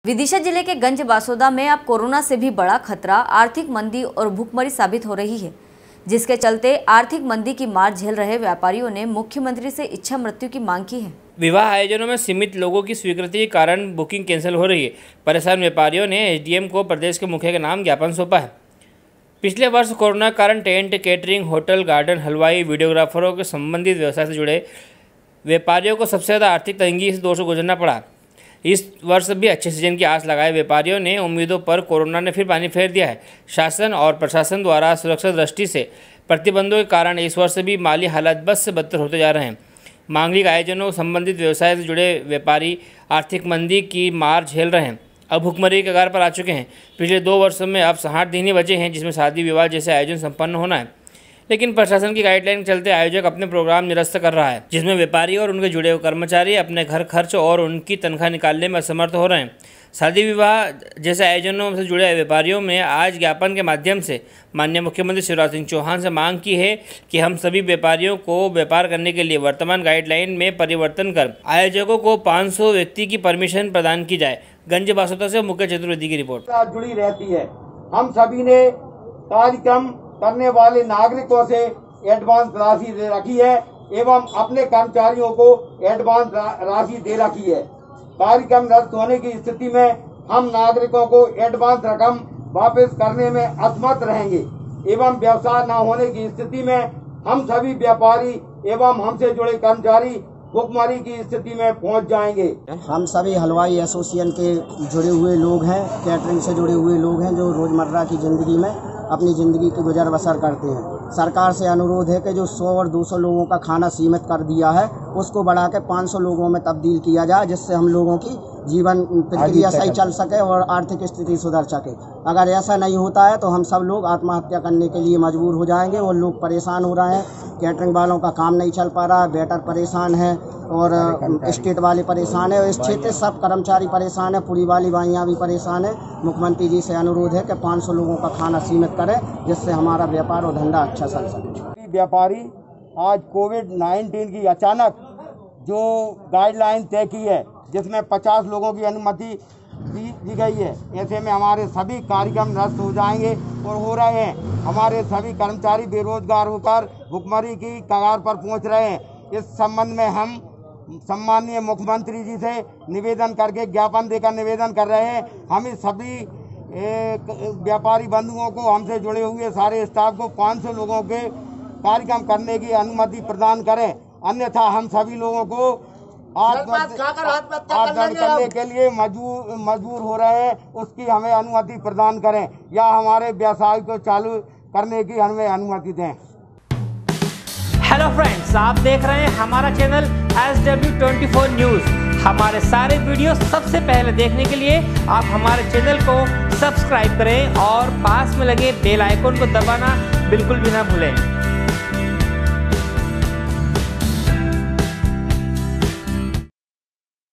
विदिशा जिले के गंज बासोदा में अब कोरोना से भी बड़ा खतरा आर्थिक मंदी और भूखमरी साबित हो रही है, जिसके चलते आर्थिक मंदी की मार झेल रहे व्यापारियों ने मुख्यमंत्री से इच्छा मृत्यु की मांग की है। विवाह आयोजनों में सीमित लोगों की स्वीकृति के कारण बुकिंग कैंसिल हो रही है। परेशान व्यापारियों ने एसडीएम को प्रदेश के मुखिया के नाम ज्ञापन सौंपा है। पिछले वर्ष कोरोना के कारण टेंट, केटरिंग, होटल, गार्डन, हलवाई, वीडियोग्राफरों के संबंधित व्यवसाय से जुड़े व्यापारियों को सबसे ज़्यादा आर्थिक तंगी से दौर से गुजरना पड़ा। इस वर्ष भी अच्छे सीजन की आस लगाए व्यापारियों ने उम्मीदों पर कोरोना ने फिर पानी फेर दिया है। शासन और प्रशासन द्वारा सुरक्षा दृष्टि से प्रतिबंधों के कारण इस वर्ष भी माली हालात बद से बदतर होते जा रहे हैं। मांगलिक आयोजनों संबंधित व्यवसाय से जुड़े व्यापारी आर्थिक मंदी की मार झेल रहे हैं, अब भुखमरी के कगार पर आ चुके हैं। पिछले 2 वर्षों में अब 60 दिन ही बचे हैं जिसमें शादी विवाह जैसे आयोजन संपन्न होना है, लेकिन प्रशासन की गाइडलाइन के चलते आयोजक अपने प्रोग्राम निरस्त कर रहा है, जिसमें व्यापारी और उनके जुड़े हुए कर्मचारी अपने घर खर्च और उनकी तनख्वाह निकालने में असमर्थ हो रहे हैं। शादी विवाह जैसे आयोजनों से जुड़े व्यापारियों में आज ज्ञापन के माध्यम से माननीय मुख्यमंत्री शिवराज सिंह चौहान से मांग की है कि हम सभी व्यापारियों को व्यापार करने के लिए वर्तमान गाइडलाइन में परिवर्तन कर आयोजकों को 500 व्यक्ति की परमिशन प्रदान की जाए। गंज बासोदा से मुकेश चतुर्वेदी की रिपोर्ट। जुड़ी रहती है। हम सभी ने कार्यक्रम करने वाले नागरिकों से एडवांस राशि दे रखी है एवं अपने कर्मचारियों को एडवांस राशि दे रखी है। कार्यक्रम रद्द होने की स्थिति में हम नागरिकों को एडवांस रकम वापस करने में असमर्थ रहेंगे एवं व्यवसाय न होने की स्थिति में हम सभी व्यापारी एवं हमसे जुड़े कर्मचारी भुखमरी की स्थिति में पहुंच जाएंगे। हम सभी हलवाई एसोसिएशन के जुड़े हुए लोग हैं, कैटरिंग से जुड़े हुए लोग हैं जो रोजमर्रा की जिंदगी में अपनी जिंदगी की गुजर बसर करते हैं। सरकार से अनुरोध है कि जो 100 और 200 लोगों का खाना सीमित कर दिया है उसको बढ़ा के 500 लोगों में तब्दील किया जाए, जिससे हम लोगों की जीवन प्रक्रिया सही चल सके और आर्थिक स्थिति सुधर सके। अगर ऐसा नहीं होता है तो हम सब लोग आत्महत्या करने के लिए मजबूर हो जाएंगे और लोग परेशान हो रहे हैं। कैटरिंग वालों का काम नहीं चल पा रहा है, वेटर परेशान है और स्टेट वाले परेशान है और इस क्षेत्र सब कर्मचारी परेशान है, पूरी वाली बाइयाँ भी परेशान है। मुख्यमंत्री जी से अनुरोध है कि 500 लोगों का खाना सीमित करें, जिससे हमारा व्यापार और धंधा अच्छा चल सके। व्यापारी आज कोविड-19 की अचानक जो गाइडलाइन तय की है जिसमें 50 लोगों की अनुमति दी गई है, ऐसे में हमारे सभी कार्यक्रम नष्ट हो जाएंगे और हो रहे हैं। हमारे सभी कर्मचारी बेरोजगार होकर भुखमरी की कगार पर पहुंच रहे हैं। इस संबंध में हम सम्माननीय मुख्यमंत्री जी से निवेदन करके ज्ञापन देकर निवेदन कर रहे हैं। हम इस सभी व्यापारी बंधुओं को, हमसे जुड़े हुए सारे स्टाफ को 500 लोगों के कार्यक्रम करने की अनुमति प्रदान करें, अन्यथा हम सभी लोगों को आत्महत्या करने के लिए मजबूर हो रहे हैं। उसकी हमें अनुमति प्रदान करें या हमारे व्यवसाय को चालू करने की हमें अनुमति दें। हेलो फ्रेंड्स, आप देख रहे हैं हमारा चैनल SW24 न्यूज़। हमारे सारे वीडियो सबसे पहले देखने के लिए आप हमारे चैनल को सब्सक्राइब करें और पास में लगे बेल आइकन को दबाना बिल्कुल भी ना भूलें।